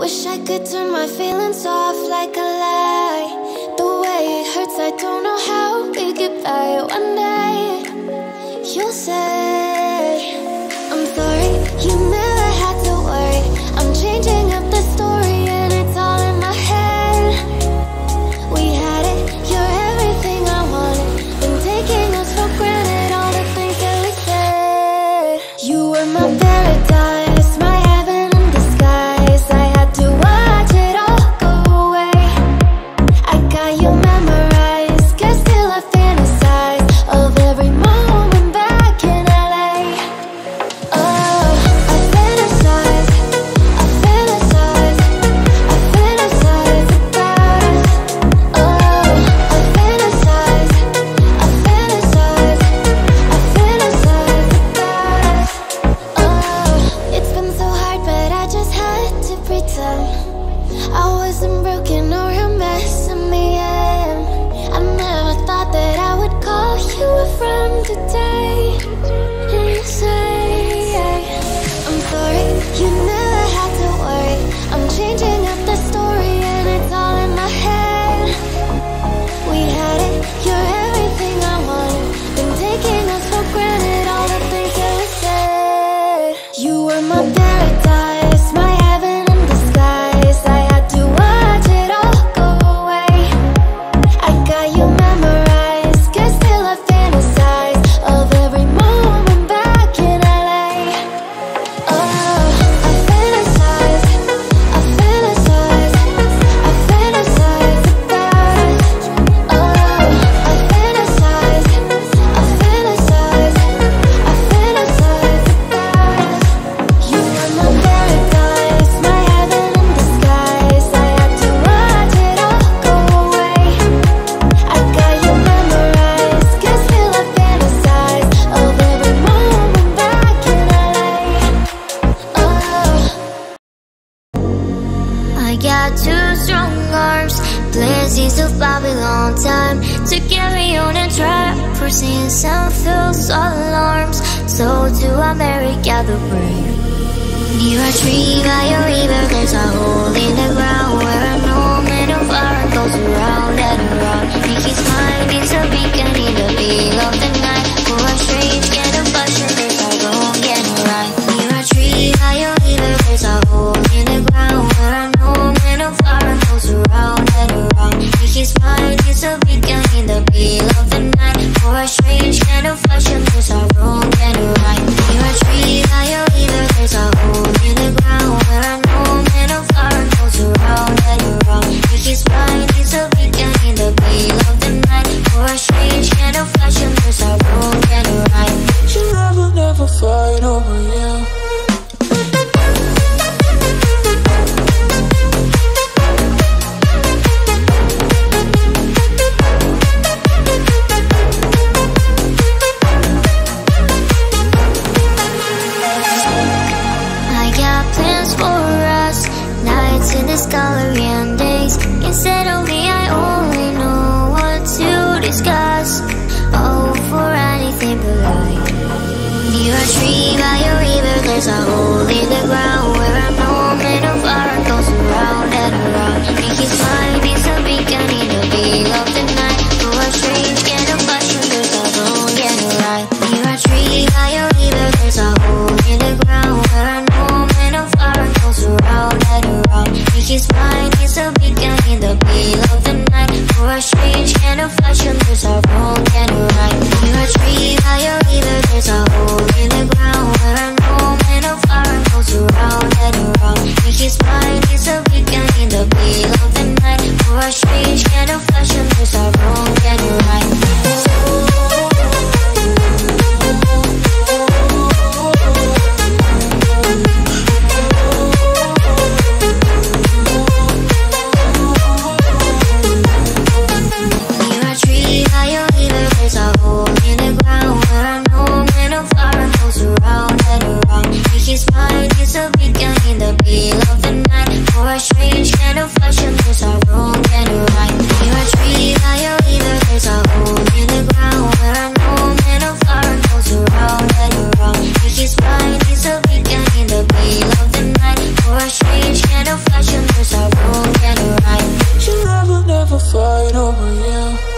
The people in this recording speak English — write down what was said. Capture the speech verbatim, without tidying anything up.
Wish I could turn my feelings off like a lie. The way it hurts, I don't know how we get by. One day you'll say I'm sorry, you never had to worry. I'm changing up the story and it's all in my head. We had it, you're everything I wanted. Been taking us for granted, all the things that we said. You were my paradise, my heaven in disguise. I had to watch it all go away. I got you memorized, guess still I fantasize of every moment back in L A. Oh, I fantasize, I fantasize, I fantasize about us. Oh, I fantasize, I fantasize, I fantasize about us. Oh, it's been so hard, but I just had to pretend I wasn't broken or a mess in the end. I never thought that I would call you a friend today. And you say, I'm sorry, you never had to worry. I'm changing up the story and it's all in my head. We had it, you're everything I wanted. Been taking us for granted, all the things that we said. You were my paradise, my heaven in disguise. I had to watch it all go away. I got you memorized, guess still I fantasize of every moment back in L A. Oh, I fantasize, I fantasize, I fantasize about us. Oh, I fantasize, I fantasize, I fantasize about us. You were my paradise, my heaven in disguise. I had to watch it all go away. I got you memorized, guess still I fantasize of every moment back in L A. Oh, I got two strong arms, blessings of Babylon time to carry on and try. For sins and false alarms, so to America the brave. Near a tree by a river, there's a hole in the ground where a moment of fire goes around and around. In his mind is a beacon in the middle of the night. For a strange kind of passion, there's a wrong and a right. Near a tree by a river, there's a hole in the ground where a moment of fire goes around and around. In his mind is a beacon in the middle of the night. For a strange kind of passion, there's a wrong and a right. Near a tree by a river, there's a hole in the ground where a moment of fire goes around and around. In his mind is a beacon in the middle of the night. For a strange kind of passion, there's a wrong and a right. You never, never fight over you. I got plans for us, nights in this gallery and days. Instead of me, I only know what to discuss. Oh, for anything but life. Near a tree by a river, there's a hole in the ground where a moment of fire goes around and around. In his mind is a beacon in the middle of the night. For a strange kind of passion, there's a wrong and a right. Near a tree by a river, there's a hole in the ground where a moment of fire goes around and around. In his mind is a beacon in the middle of the night. For a strange kind of passion, there's a wrong and a right. Near a tree by a river, there's a hole in the ground where a moment of fire goes around never fight over you.